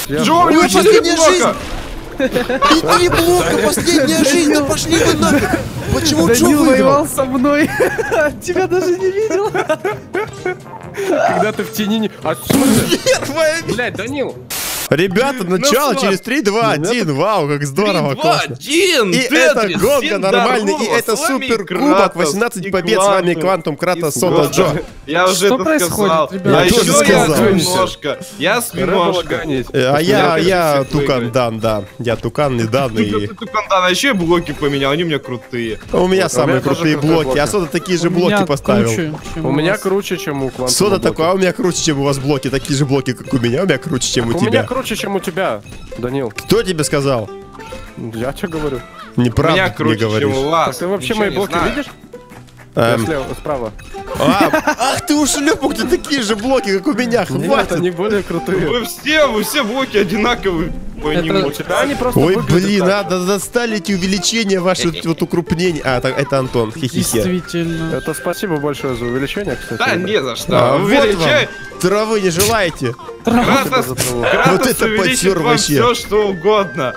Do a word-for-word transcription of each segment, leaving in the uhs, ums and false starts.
Джо, у него последняя жизнь! И три блока, последняя жизнь, да пошли вы нафиг! Почему Джо выиграл? воевал со мной, тебя даже не видел. Когда ты в тени не... А Первая! блядь, Данил! Ребята, начало через три, два, один. Вау, как здорово, классно. один! И это гонка нормальный, и это супер кубок. восемнадцать побед, с вами Квантум, Кратос, Сода, Джо. Я уже Что это происходит, сказал. ребята? А Я тоже еще я сказал. немножко. Я с немножко. А я, я всех Тукан выиграю. Дан, да. Я Тукан и Дан, и... Ты Кандана, еще и блоки поменял, они у меня крутые. У меня самые меня тоже крутые крутые блоки, а блоки. Сода такие же У меня блоки поставил. круче, чем У меня вас. круче, чем у Квантума. Сода такой, а у меня круче, чем у вас блоки. Такие же блоки, как у меня, у меня круче, чем у У меня тебя. круче, чем у тебя, Данил. Кто тебе сказал? Я тебе говорю. Неправда Меня мне круче, чем говоришь. у Так вас. ты вообще Ничего мои не блоки знаю. видишь? Эм, Я слева, справа. а, ах ты ушлепок, ты такие же блоки, как у меня, Нет, хватит. они более крутые. Вы все, вы все блоки одинаковые. По Это- нему. У тебя они просто Ой, выглядят блин, так же. надо достали эти увеличения, ваши вот укрупнения. А, так, это Антон, хихихе. Действительно. Это спасибо большое за увеличение, кстати. Да не за что. А, вот Увеличай. вам. Травы не желаете? Кратос, за траву. Вот Кратос это увеличит потер вам вообще. все, что угодно.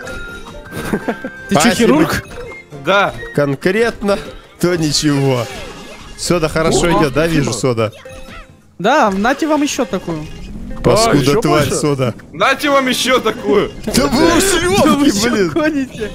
Ты А че, если хирург? Да. Конкретно, то ничего. Сода хорошо О, идет, да, спасибо. вижу, Сода? Да, нате вам еще такую. Паскуда еще тварь, больше? Сода. Дайте вам еще такую. Да вы Да вы ушлепки, чё блин. гоните?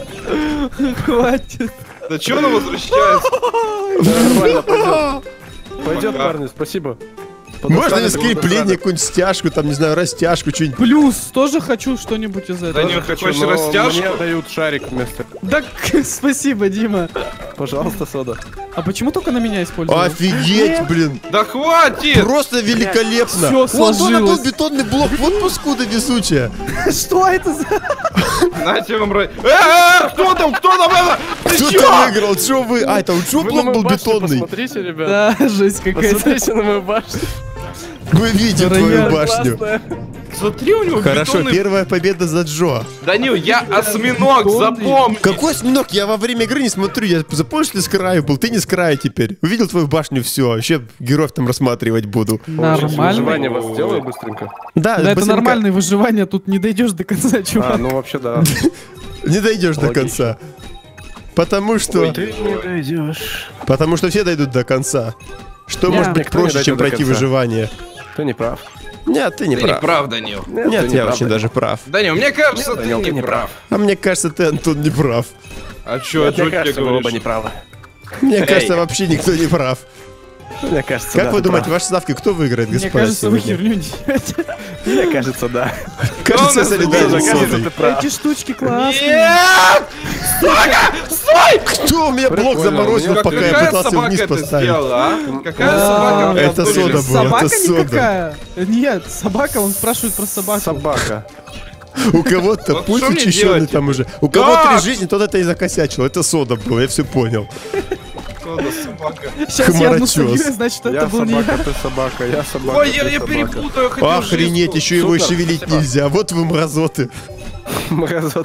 Хватит. Да че она возвращается? Нормально, пойдет. Пойдет, Пока. парни, спасибо. Можно Подостанет ли скрепление, рады. какую-нибудь стяжку, там, не знаю, растяжку, что-нибудь? Плюс, тоже хочу что-нибудь из этого. Данил, ты Хочу, хочешь но растяжку? Мне дают шарик вместо. Да, спасибо, Дима. Пожалуйста, Сода. А почему только на меня использовал? Офигеть, блин. Да хватит! Просто великолепно. Всё Вот он, сложилось. был бетонный блок, вот паскуда везучая. Что это за... Дайте вам ра- Э, кто там? Кто там это? Ты Кто чё? там выиграл? Чё вы? А, это Джо Вы на блок мою был башню бетонный. Посмотрите, ребят. Да, жесть какая-то. Посмотрите на мою башню. Мы видим твою Район башню. Классная. Смотри, у него Хорошо, бетонный- первая победа за Джо. Данил, я осьминог, Бетонный. запомни. Какой осьминог? Я во время игры не смотрю. Я запомнил, что ты с краю был. Ты не с краю теперь. Увидел твою башню, все. Вообще героев там рассматривать буду. Нормально. Выживание вас сделаю быстренько. Да, Да, это быстренько. нормальное выживание, тут не дойдешь до конца, А, чувак. ну вообще да. Не дойдешь до Логично. конца. Потому что... Ты не дойдешь. Потому что все дойдут до конца. Что Не, может быть никто не проще, дойдет чем до пройти конца. выживание? Ты не прав. Нет, ты не Ты не прав. прав, Данил. Нет, ты не я прав, очень Данил. даже прав. Данил, мне кажется, ты Данил, ты не не прав. А мне кажется, ты, Антон, не прав. А чё, а Мне чё тебе кажется, вы оба говоришь? не правы. Мне Эй. кажется, вообще никто не прав. Мне кажется, Как да, вы ты думаете, прав. ваши ставки кто выиграет, Мне господа, кажется, вы сегодня? херню несете. Мне кажется, да. Кажется, я Кто солидарен нас с Кажется, Содой. ты прав. Эти штучки классные. Нет! Сука! Стой! Кто у меня блок Прикольно, заморозил, у меня пока я Какая пытался собака вниз это поставить? сделала, а? Какая Да. собака? меня Это обдурила? сода была. Собака это сода. никакая. Нет, собака, он спрашивает про собаку. Собака. У кого-то Вот путь что мне учащенный делать? там уже. У кого Как? три жизни, тот это и закосячил. Это сода было, я все понял. Сода, собака. Сейчас я одну Хмарочёс. солью, значит, это Я был не собака, я. ты собака, я собака. Ой, я, ты я собака. перепутаю, я хотел Охренеть, жизнь. еще его и Супер, шевелить спасибо. нельзя. Вот вы мразоты. Мразот.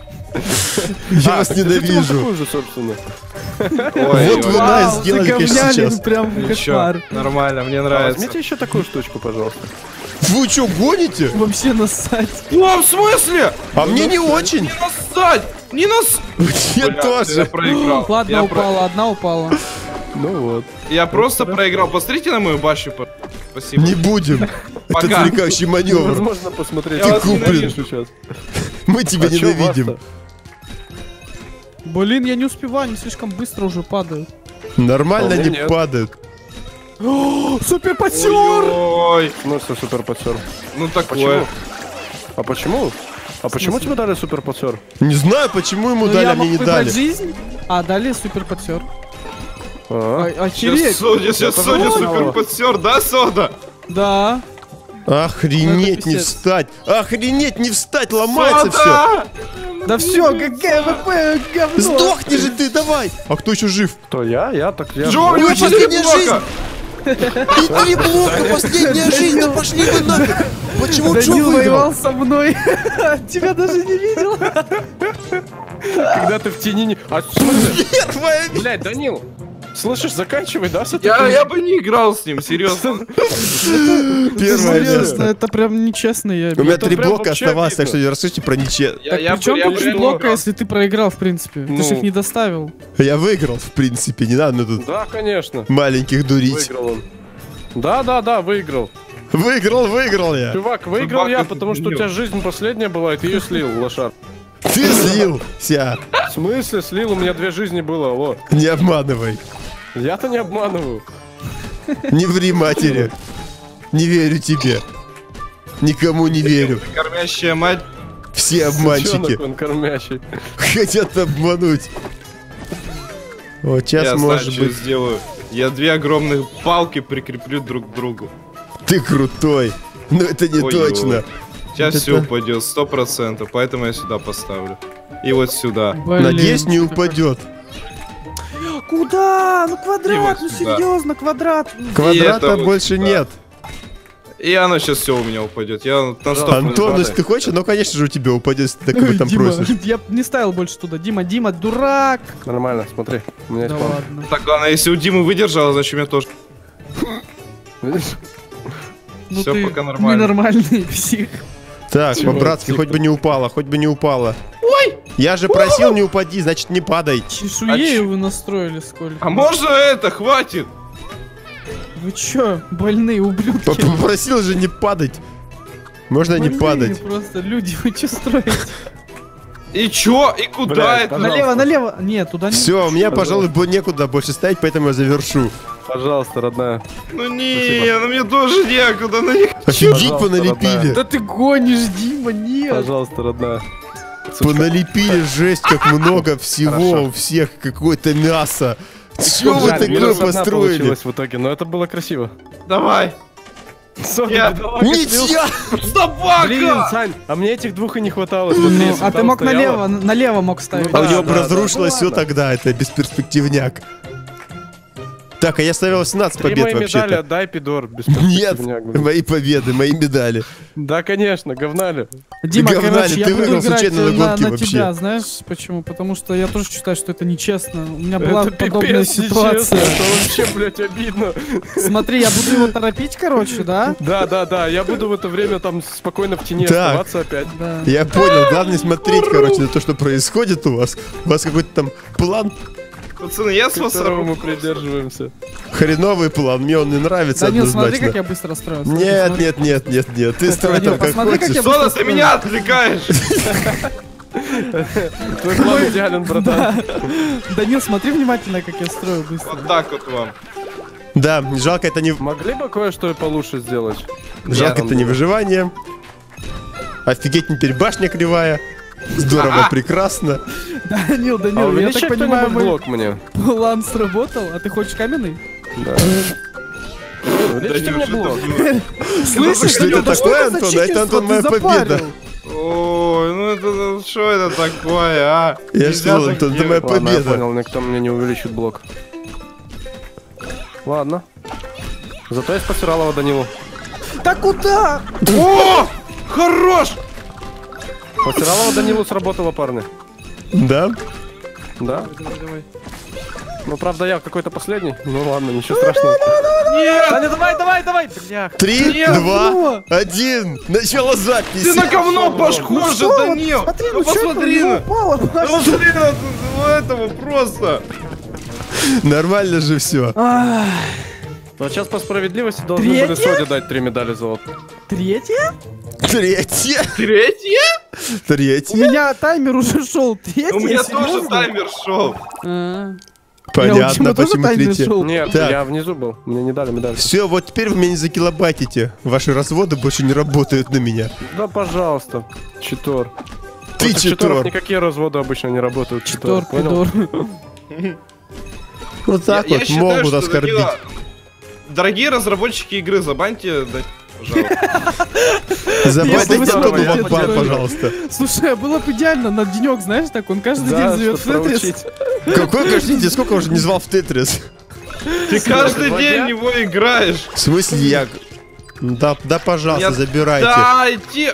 Я А, вас так держите вот ненавижу. такую же, собственно. Ой, Вот ой. вы Вау, нас сделали, конечно, заговнялин, сейчас. прям Ничего, кошмар. нормально, мне А нравится. возьмите еще такую штучку, пожалуйста. Вы что, гоните? Вообще нассать. О, в смысле? А мне не очень. Не нассать! Не нас... Я Бля, Я тоже. проиграл. Ладно, я, про- упала, одна упала. Ну вот. я просто проиграл. Посмотрите на мою башню. по- Спасибо. Не будем. Это Пока. отвлекающий маневр. Невозможно посмотреть. Я вас куплен. ненавижу. сейчас. Мы тебя А чё ненавидим. вас-то? Блин, я не успеваю, они слишком быстро уже падают. Нормально А у меня не нет. падают. Супер подсер! Ой, Ну, это супер подсер. ну такое. Почему? А почему? А почему тебе дали супер подсер? Не знаю, почему ему Ну, дали, я а мне мог не выбрать дали. жизнь, а дали супер подсер. А, Сейчас Охереть! Соня, сейчас Я Соня тоже супер узнала. подсер, да, Сода? Да. Охренеть, Это не писец. встать. Охренеть, не встать, ломается все. Сода! Да все, какая ВП, говно! Сдохни же ты, давай. А кто еще жив? кто я? Я так я. Джо, у него Ой, четыре последняя блока! И три блока, последняя жизнь, да пошли вы нафиг. Почему Джо Данил выиграл? воевал со мной. Тебя даже не видел. Когда ты в тени не... А в смысле? Первая. Блядь, Данил! Слышишь, заканчивай, да, с этой Я, хуйней? я бы не играл с ним, серьезно. Первое Серьезно, место. это прям нечестно. Я... У меня Это три прям блока вообще оставалось, так обидно. что расскажите про ниче. Я, Так я, при чем я тут бы три не блока, играл. если ты проиграл, в принципе? Ты же Ну. их не доставил. Я выиграл, в принципе, не надо тут Да, конечно. маленьких дурить. Выиграл он. Да, да, да, выиграл. Выиграл, выиграл я. Чувак, выиграл я, Собака потому что у слил. тебя жизнь последняя была, и ты ее слил, лошар. Ты слился. В смысле слил? У меня две жизни было, алло. Не обманывай. Я-то не обманываю. Не ври матери. Не верю тебе. Никому не верю. Кормящая мать. Все обманщики Сучонок он кормящий. хотят обмануть. Вот сейчас я может знаю, что быть сделаю. Я две огромных палки прикреплю друг к другу. ты крутой. Но это не Ой-ой. точно. Сейчас Вот все это- упадет, сто процентов, поэтому я сюда поставлю. И вот сюда. Блин, Надеюсь, не что такое? упадет. Куда? Ну И квадрат, вот ну сюда. серьезно, квадрат. Квадрата это вот больше сюда. нет. И оно сейчас все у меня упадет. Я на сто Антон, если ты хочешь, ну конечно же у тебя упадет, если ты так об этом Дима, просишь. я не ставил больше туда. Дима, Дима, дурак. Нормально, смотри. У меня Да есть план. ладно. Так, главное, если у Димы выдержало, значит у меня тоже. Видишь? Ну Всё ты пока нормально. ненормальный псих. Так, Чего? по-братски, Тихо. хоть бы не упала, хоть бы не упала. Ой! Я же просил не упади, значит не падай. Чешуею А вы настроили сколько. А можно это? Хватит! Вы чё, больные ублюдки? Попросил же не падать. Можно не Больные падать. просто люди, вы чё строите? И чё? И куда Бля, это? пожалуйста. Налево, налево. Нет, туда не. Все, мне, пожалуй, бо- некуда больше ставить, поэтому я завершу. Пожалуйста, родная. Ну не, ну мне тоже некуда, ну не Офигеть, Пожалуйста, поналепили. Да ты гонишь, Дима, нет. Пожалуйста, родная. Поналепили жесть, как много всего Хорошо. у всех, какое-то мясо. Чё вы Жаль, такое минус одна построили? получилась в итоге, но это было красиво. Давай! Я- Ничья! Собака! Блин, Сань, а мне этих двух и не хватало. Ну, Смотри, если а бы ты там мог стояло- налево, налево мог ставить. А у Да, него да, разрушилось да. все Ну ладно. тогда, это бесперспективняк. Так, а я ставил семнадцать Три побед мои медали вообще-то. отдай, пидор. без Нет, перспективняк, блин. мои победы, мои медали. Да, конечно, говнали. Дима, говнали, короче, я ты буду выиграл играть случайно на на, гонке на вообще. тебя, знаешь почему? Потому что я тоже считаю, что это нечестно. У меня была Это подобная пипец, ситуация. нечестно, это вообще, блядь, обидно. Смотри, я буду его торопить, короче, да? Да, да, да, я буду в это время там спокойно в тени Так. оставаться опять. Да. Я понял, главное смотреть, короче, на то, что происходит у вас. У вас какой-то там план, Пацаны, я с Которого мы вас придерживаемся. хреновый план, мне он не нравится Данил, смотри, однозначно. как я быстро строю. Смотри, Нет, смотри. нет, нет, нет, нет, ты строй Данил, там как посмотри, как хочешь. я Сода, быстро ты меня отвлекаешь! Твой план идеален, братан. Данил, смотри внимательно, как я строю быстро. Вот так вот вам. Да, жалко это не, Могли бы кое-что и получше сделать? жалко Нет. это не выживание. Офигеть, теперь башня кривая. Здорово, прекрасно. Данил, А Данил, я увеличь так понимаю, кто-нибудь мой блок мне. план сработал, а ты хочешь каменный? Да. Увеличьте мне Данил, блок. что ты- Слышишь, Что это да такое, за Антон? читерство Это, Антон, ты моя победа. запарил? Ой, ну это, ну что это такое, а? Я Нельзя что, так Антон, это делать. моя Ладно, я победа. понял, никто мне не увеличит блок. Ладно. Зато я спасирал его Данилу. Да куда? О! Хорош! Спасирал его Данилу сработало, парни. Да? Да? Ну, правда, я какой-то последний. Ну ладно, ничего страшного. Нет! Даня, давай, давай, давай! Блях. Три, Нет, два, ну. один. Начало записи. Ты на говно похож, Что? Данил! Смотри, Ну ну чё это у посмотри него на... упало? Ну посмотри на на этого просто! Нормально же все. Ах, Вот сейчас по справедливости должны были Третья? Соде дать три медали золота. Третья? Третье. Третье? У Третье. меня таймер уже шел. Третья? У меня тоже Серьезно? таймер шел. А. Я Понятно, почему тоже почему таймер третье. шел? Нет, Так. я внизу был. Мне не дали медаль. Все, вот теперь вы меня не закилобайтите. Ваши разводы больше не работают на меня. Да, пожалуйста. Читор. Ты Против читоров читор. никакие разводы обычно не работают. Читор, Тор, понял? пидор. Вот так Я- я вот считаю, могут что оскорбить. Данила- Дорогие разработчики игры, забаньте, да, пожалуйста. Забайтайте Я бы Антону здорово, в я бан, бы пожалуйста. Слушай, а было бы идеально на денек, знаешь, так он каждый Да, день живет в чтоб Тетрис. проучить. Какой, каждый сколько уже не звал в Тетрис? Ты каждый Два день дня? в него играешь. В смысле я... Да, да, пожалуйста, Я- забирайте. Дайте!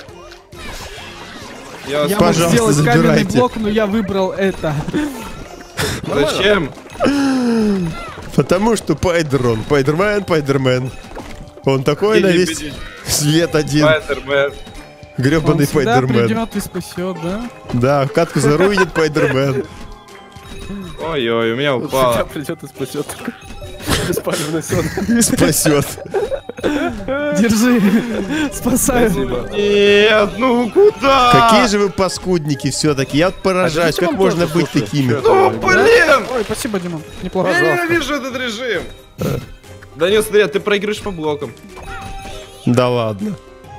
Я Я Пожалуйста, мог сделать каменный забирайте. блок, но я выбрал это. Зачем? Потому что Пайдерон, Пайдермен, Пайдермен. Он такой на весь свет один. Пайдермен. Гребаный Он всегда Пайдермен. придет и спасет, да? Да, катку заруинит Пайдермен. Ой-ой, у меня Всегда упало. придет и спасет. Беспалевный сон. Спасет. Держи, спасаю. Нет, ну куда? Какие же вы паскудники все-таки. Я вот поражаюсь, А как можно быть такими. Ну блин! Ой, спасибо, Димон. Неплохо. Я ненавижу этот режим. Да нет, смотри, ты проигрываешь по блокам. Да ладно.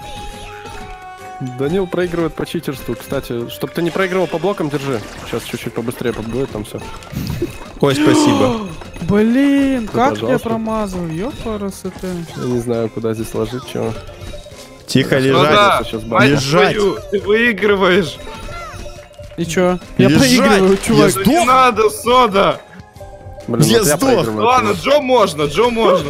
Данил проигрывает по читерству. Кстати, чтобы ты не проигрывал по блокам, держи. Сейчас чуть-чуть побыстрее побудет, там все. Ой, спасибо. Блин, Ну, как я пожалуйста. промазал, ёпарас это. Я не знаю, куда здесь ложить, чего. Тихо Ну лежать. да, сейчас мать лежать. твою, ты выигрываешь. И чё? Я Лежать. проигрываю, чувак. Я Да не надо, сода. Блин, Я вот я сдох. проигрываю. Ладно, Джо можно, Джо можно.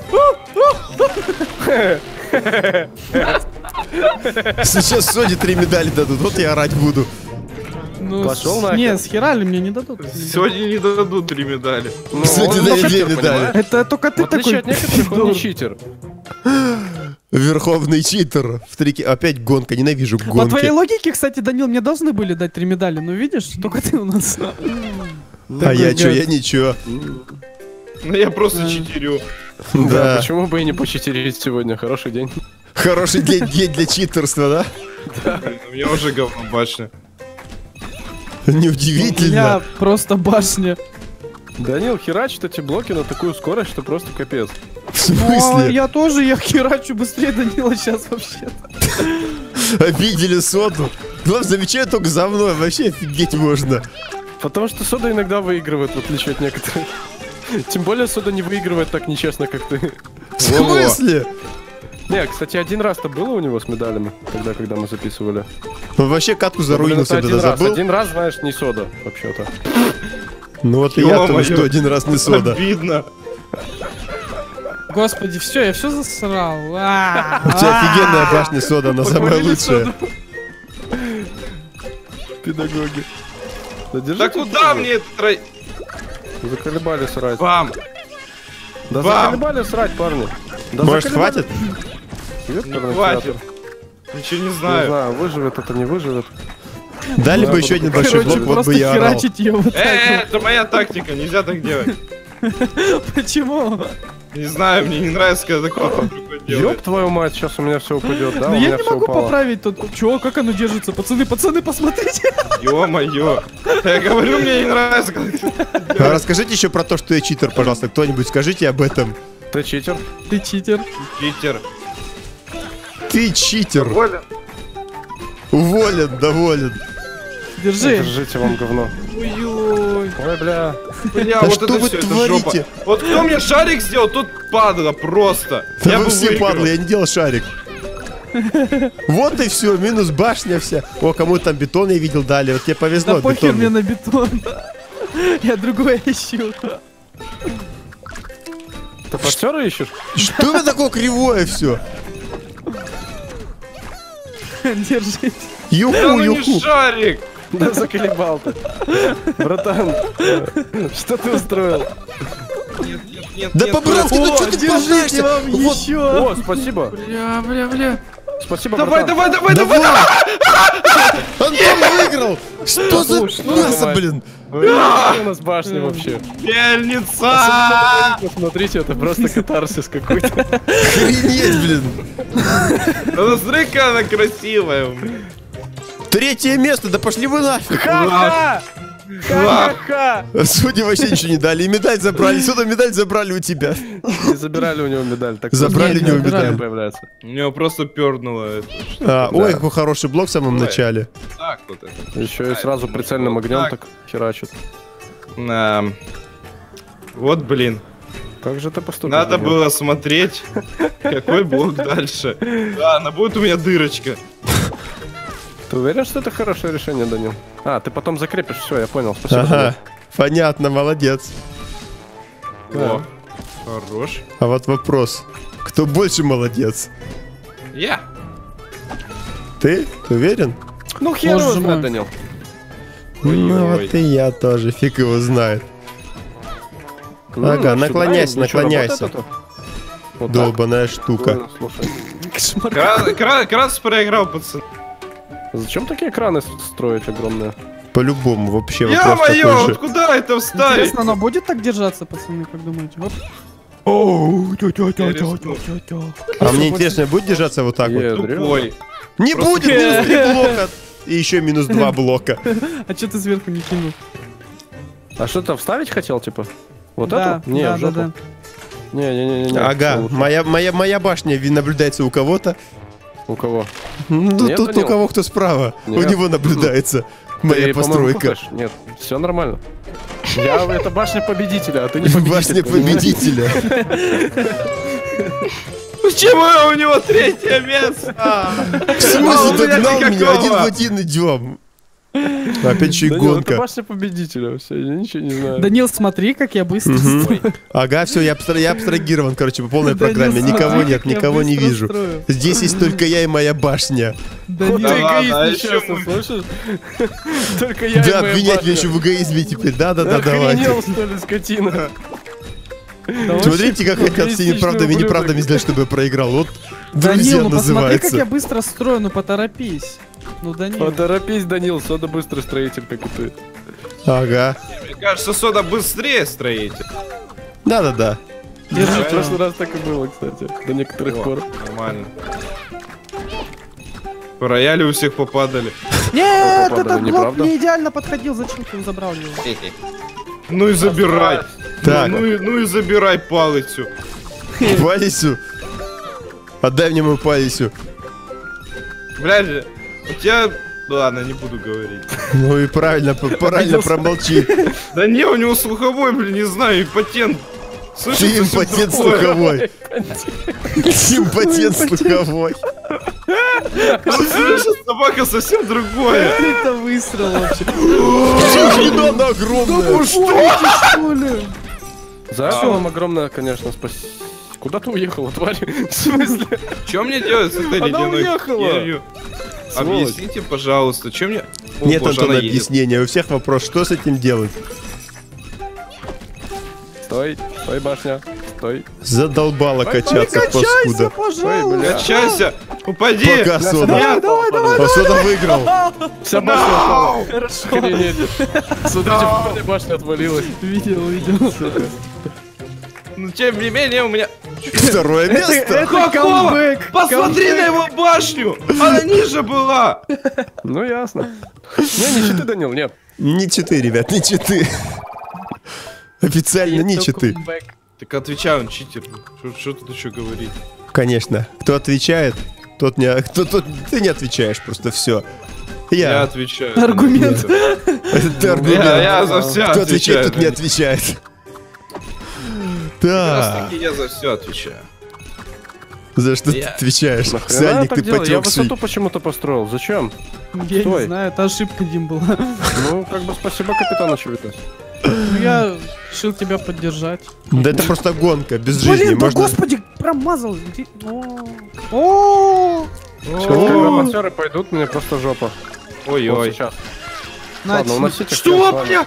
Сейчас Соне три медали дадут, вот я орать буду. Ну, Пошёл с- нахер. Не, с херали мне не дадут. Сегодня не дадут три медали. Ну, Кстати, он да, только две читер, медали. понимаешь? Это только ты В отличие такой. от некоторых, он не читер. Верховный читер. В трике. Опять гонка, ненавижу По твоей гонки. логике, кстати, Данил, мне должны были дать три медали, но видишь, только ты у нас. А я Такой чё, гад. я ничего. Ну я просто читерю. Да, Да. почему бы и не почитерить сегодня? Хороший день. Хороший день, день для читерства, да? Блин, у меня уже говно башня. У меня Неудивительно. просто башня. Данил херачит эти блоки на такую скорость, что просто капец. В Ну, а смысле? я тоже, я херачу быстрее Данила сейчас вообще-то. Обидели соду. Главное, замечаю только за мной. Вообще офигеть можно. Потому что Сода иногда выигрывает, в отличие от некоторых. Тем более Сода не выигрывает так нечестно, как ты. В смысле? Не, кстати, один раз-то было у него с медалями, тогда, когда мы записывали. Он вообще катку Блин, заруинил это себе, один раз. забыл? Один раз, знаешь, не Сода, вообще-то. Ну вот и я Ё-моё. тому, что один раз не сода. Обидно. Господи, все, я все засрал. А, У тебя а. офигенная башня сода, она самая Похвалили лучшая. Соду. Педагоги. Да Да держите куда Соду. мне это трой... Заколебали срать. Бам! Да Бам! заколебали срать, парни. Да Может, заколебали. хватит? Векторный Не хватит. театр. Ничего не Не знаю. знаю, выживет это, не выживет. Дали бы Да, еще буду один большой Короче, блок, вот просто бы я орал. херачить ее вот Э, так это моя тактика, нельзя так делать. вот. Почему? Не знаю, мне не нравится, когда такое приходит делать. Ёб твою мать, сейчас у меня все упадет, да? Ну у я меня не все могу упало. поправить тут. Чё, как оно держится? Пацаны, пацаны, посмотрите. Ё-моё. Я говорю, мне не нравится, когда А расскажите еще про то, что я читер, пожалуйста. Кто-нибудь скажите об этом. Ты читер? Ты читер. читер. Ты читер. Воля. Уволен, доволен. Держи. Держите вам говно. Ой-ой. Ой, бля. Бля, Да вот что это вы всё, это творите? жопа. Вот кто мне шарик сделал, тот падла просто. Да Я вы бы все выиграл. падлы, я не делал шарик. Вот и все, минус башня вся. О, кому там бетон я видел дали. Вот тебе повезло, Да похер мне бетон. на бетон. Я другое ищу. Ты партнера ищешь? Что вы такое кривое все? Держи. Да Юху, ну не юху. шарик. Да заколебал ты. Братан, что ты устроил? Нет, нет, нет. Да нет, по-братски, ну О, что ты держите болтаешься? вам Вот, еще. О, спасибо. Бля, бля, бля. Спасибо, Давай, братан. давай, давай, давай, давай! Антон выиграл! Что за Уж, ну, мясо, давай. блин? Ой, какие у нас башни вообще. Мельница! Посмотрите, это просто катарсис какой-то. Охренеть, блин! Да смотри, какая она красивая. Третье место, да пошли вы нафиг! Ха-ха! Ха-ха-ха! Судьи вообще ничего не дали, и медаль забрали, сюда медаль забрали у тебя. И забирали у него медаль. Так Забрали у у него медаль медаль. появляется. У него просто пернуло это. А, ой, какой хороший блок в самом Ой. начале. Так вот это. Еще и сразу прицельным огнем Так. так херачит. На. Вот, блин. Как же ты поступил? Надо Данил? было смотреть, какой блок дальше. Да, она будет у меня дырочка. Ты уверен, что это хорошее решение, Данил? А, ты потом закрепишь, все, я понял, спасибо. Ага, понятно, молодец. О, хорош. А вот вопрос, кто больше молодец? Я. Ты? Ты уверен? Ну хер его Боже знает, мой. Данил. Ну Ой-ой. вот и я тоже, фиг его знает. Ага, М, наклоняйся, сюда, ничего, наклоняйся. вот это-то. Вот так. Долбаная штука. Ладно, слушай. Кошмар. Кра- кра- Крас проиграл, пацан. Зачем такие экраны с- строить огромные? По-любому, вообще вопрос Я-моё, такой же. вот куда это вставить? Интересно, она будет так держаться, пацаны, как думаете? Вот. А мне интересно, будет держаться вот так вот? Ядрёно. Тупой. Не Просто- будет, минус три блока. И еще минус два блока. А что ты сверху не кинул? А что ты вставить хотел, типа? Вот Да, это? Не, да, в да, жопу. да. Не, не, не, не. Ага, моя, моя, моя башня ви- наблюдается у кого-то. У кого? Ну, Нет, тут у Данил? кого кто справа. У Нет. него наблюдается Ты, моя по-моему, постройка. купишь? Нет, все нормально. Я это башня победителя, а ты не победитель. Башня понимаешь? победителя. Почему у него третье место? В смысле, А у меня догнал меня, никакого. один в один идем. Опять еще и Данил, это гонка. башня победителя, все, я ничего не знаю. Данил, смотри, как я быстро Мгм. строю. Ага, все, я, абстра- я абстрагирован, короче, по полной Данил, программе. смотри, Никого как нет, я никого не быстро вижу. строю. Здесь есть только я и моя башня. Вот Данил, ты Да ладно, а эгоист еще несчастный, мы- слышишь? Только я и Да, моя обвинять башня. меня еще в эгоизме теперь. Да-да-да, давайте. Охренел, что ли, скотина? Смотрите, как хотят все эгоистичный неправдами и ублюдок. неправдами сделать, чтобы я проиграл. Вот друзья Данил, ну посмотри, как я называется. быстро строю, ну поторопись. Ну, Данил. Поторопись, Данил, Сода быстрый строитель, как и ты. Ага. Мне кажется, Сода быстрее строитель. Да-да-да. В прошлый раз так и было, кстати, до некоторых О, пор. Нормально. Рояли у всех попадали. Нет, Попадали, этот блок неправда? не идеально подходил, зачем ты его забрал его? Ну и забирай. Так. Ну, и, ну и забирай палицу. Палисю. Отдай мне мою палисю. Блядь, у тебя... Ладно, не буду говорить. Ну и правильно, п- правильно промолчи. Да не, у него слуховой, блин, не знаю, импотент. Слышишь, Ты совсем импотент другое. слуховой. Импотент слуховой. Вот слышишь, собака совсем другое. Это выстрел вообще. Хрена она огромная. Что ли? За это вам огромное, конечно, спасибо. Куда ты уехала, тварь? В смысле? Что мне делать с этой Она ледяной уехала. херью? Сволочь. Объясните, пожалуйста, что мне... О, Нет, боже, Антон, она едет. объяснения. У всех вопрос, что с этим делать? Стой, стой, башня, стой. Задолбала качаться, Качайся, паскуда. пожалуйста. бля. Качайся! Упади! Пока, Сода. Давай, давай, давай. А Сода выиграл. Вся башня упала. Охренеть. Смотрите, полная башня отвалилась. Видел, видел. Но тем не менее у меня... Второе место. Это Какого? камбэк. Посмотри камбэк. на его башню! Она ниже была! Ну ясно. Не, не читы, Данил, нет. Не читы, ребят, не читы. Официально не Это читы. камбэк. Так отвечай, он читер. Что- Что тут еще говорить? Конечно. Кто отвечает, тот не... Кто, тот... Ты не отвечаешь, просто все. Я Я. отвечаю. Аргумент. Это Я, аргумент. я за все Кто отвечает, отвечаю. тот не отвечает. Как Да. раз таки я за все отвечаю. За что ты Я- отвечаешь? Нахрена Сальник так ты делать? Я потекший. высоту почему-то построил. Зачем? Я Стой. не знаю, это ошибка, Дим, была. Ну, как бы спасибо капитану Чевитас. Ну, я решил тебя поддержать. Да это просто гонка, без жизни. Блин, да Можно... господи, промазал. Иди- О, О, Сейчас, когда боксеры пойдут, мне просто жопа. Вот Ой-ой. сейчас. на Ладно, тебе. уносите. Что, бля?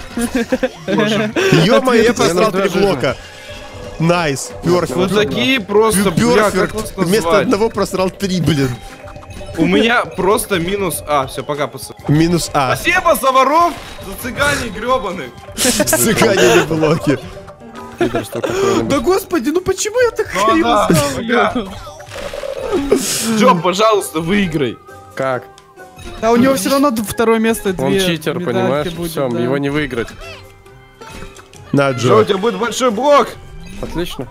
Ё-моё, я просрал Ответ. три блока. Найс, Вы перфект. такие просто, бля, как Перфект. вас Вместо назвать? одного просрал три, блин. У меня просто минус... А, все, пока, пацаны. Минус А. Спасибо за воров, за цыгане гребаных. Сциканили блоки. Пидорство какое-нибудь. Да господи, ну почему я так Ну криво да, ставлю? Джо, пожалуйста, выиграй. Как? А у него все равно второе место, две Он читер, медальки понимаешь? будет, Все, да. его не выиграть. На, Джо, у Джо. тебя будет большой блок. Отлично.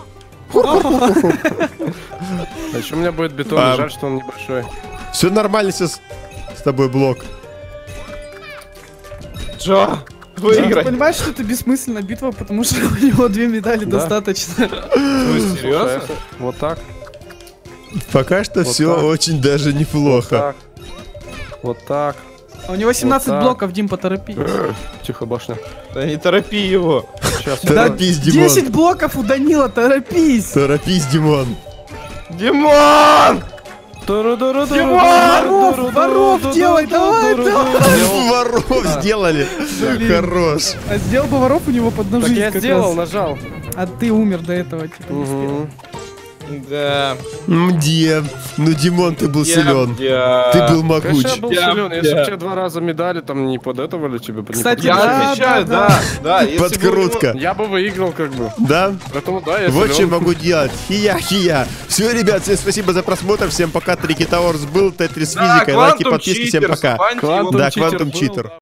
А еще у меня будет бетон, А. жаль, что он небольшой. Все нормально сейчас с тобой, блок. Джо, Ты выиграй. понимаешь, что это бессмысленная битва, потому что у него две медали Да. достаточно. Ну, серьезно? Слушай, Вот так, Пока что Вот все так. очень даже неплохо. так. Вот так. А у него семнадцать Вот так. блоков, Дим, поторопись. Тихо, башня. Да не торопи его. Сейчас. Торопись, Димон. десять блоков у Данила, торопись! Торопись, Димон. Димон! Воров, воров делай, давай, давай. Воров сделали. Хорош. А сделал бы воров у него под Так ножи. я сделал, нажал. А ты умер до этого, типа. не успел. Мгм. Да. Где? Ну, Димон, ты был силен. Я- Ты был могуч. Конечно, я был Я- силен. Если я- бы тебе два раза медали, там не под этого ли тебе? не Кстати, под- Я Да, отвечаю, да, да, да. если бы у него- Подкрутка. Я бы выиграл, как бы. Да? Поэтому да, я Вот силен. что могу делать. Хия-хия. Все, ребят, всем спасибо за просмотр. Всем пока. Трикитаурс был. Тетрис Да, Физика. Лайки, Quantum подписки. Всем Cheaters, пока. баньте его. Quantum Да, Cheater Quantum был, Cheater. да.